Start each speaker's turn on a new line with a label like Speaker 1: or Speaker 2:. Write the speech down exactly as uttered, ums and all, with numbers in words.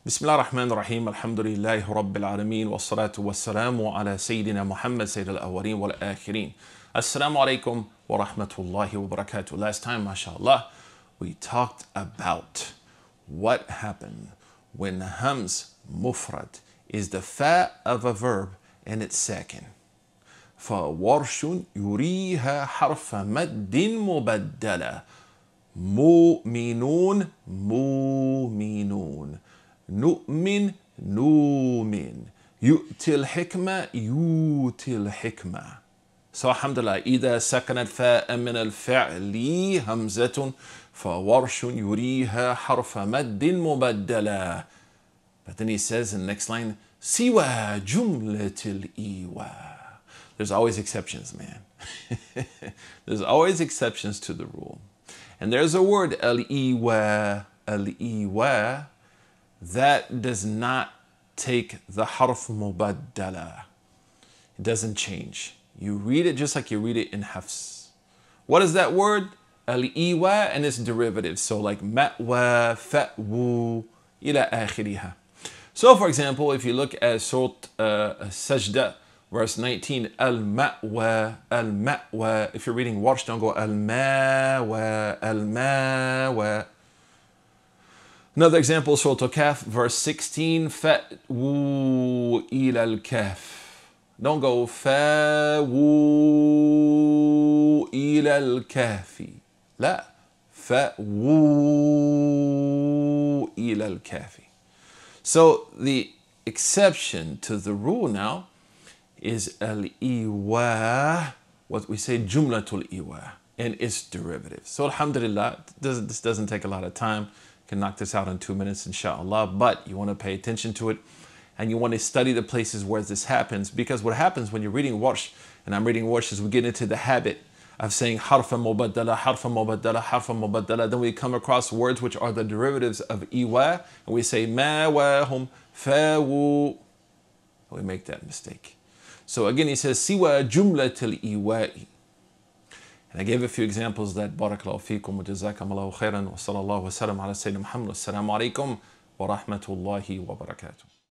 Speaker 1: بسم الله الرحمن الرحيم الحمد لله رب العالمين والصلاة والسلام على سيدنا محمد سيد الأولين والآخرين. Assalamu alaikum wa rahmatullahi wa barakatuh. Last time, mashallah, we talked about what happened when hamz mufrad is the fa of a verb and it's sakin. فورش يريها حرف مد مبدلة مؤمنون مؤمنون نؤمن نؤمن يؤتي الحكمة يؤتي الحكمة. So alhamdulillah, إذا سكنت فاء من الفعل همزة فورش يريها حرف مد مبدلة. But then he says in the next line سوى جملة الإيواء. There's always exceptions, man. There's always exceptions to the rule. And there's a word, al-iwa, al-iwa, that does not take the harf mubaddala. It doesn't change. You read it just like you read it in hafs. What is that word? Al-iwa and its derivatives. So like ma'wa, fa'wu, ila akhiriha. So for example, if you look at Surah uh, Sajda, verse nineteen, al-ma'wa, al-ma'wa. If you're reading Warsh, don't go al-ma'wa, al-ma'wa. Another example, Surah Al-Kahf, verse sixteen, fa'wu ila al-kahf. Don't go fa'wu ila al-kahfi. La, fa'wu ila al-kahfi. So the exception to the rule now is al-iwa, what we say jumlatul iwa, and its derivatives. So alhamdulillah, doesn't, this doesn't take a lot of time. You can knock this out in two minutes, inshallah, but you want to pay attention to it, and you want to study the places where this happens, because what happens when you're reading Warsh, and I'm reading Warsh, is we get into the habit of saying harfa mubaddala, harfa mubaddala, harfa mubaddala. Then we come across words which are the derivatives of iwa, and we say ma wa hum fawu. We make that mistake. So again, he says, siwa jumlatil iwa'i. And I gave a few examples that barakallahu feekum wa jazakumullahu khairan wa sallallahu wa sallam ala sayyidina Muhammad. Assalamu alaikum wa rahmatullahi wa barakatuh.